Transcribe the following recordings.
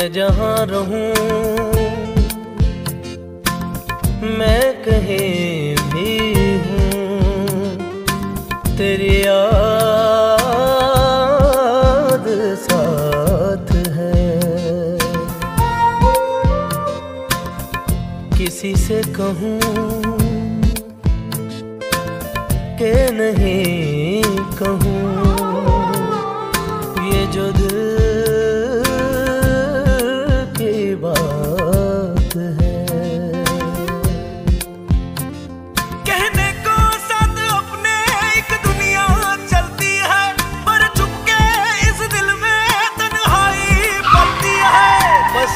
जहाँ रहूं, मैं कहीं भी हूँ, तेरी याद साथ है। किसी से कहूँ कि नहीं कहूँ, ये जो दिल की बात है। कहने को साथ अपने एक दुनिया चलती है, पर चुपके इस दिल में तन्हाई पलती है। बस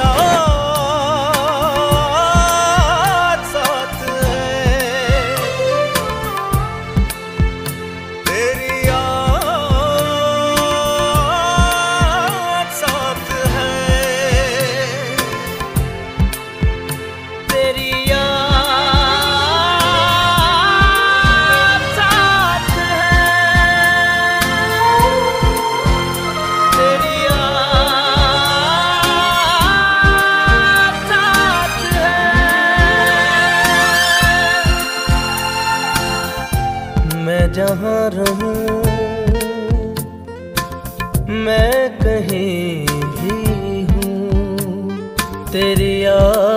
याद साथ है, तेरी याद साथ है, तेरी याद साथ है, तेरी याद साथ है। मैं जहाँ रहूं, मैं कहीं भी हूँ, तेरी याद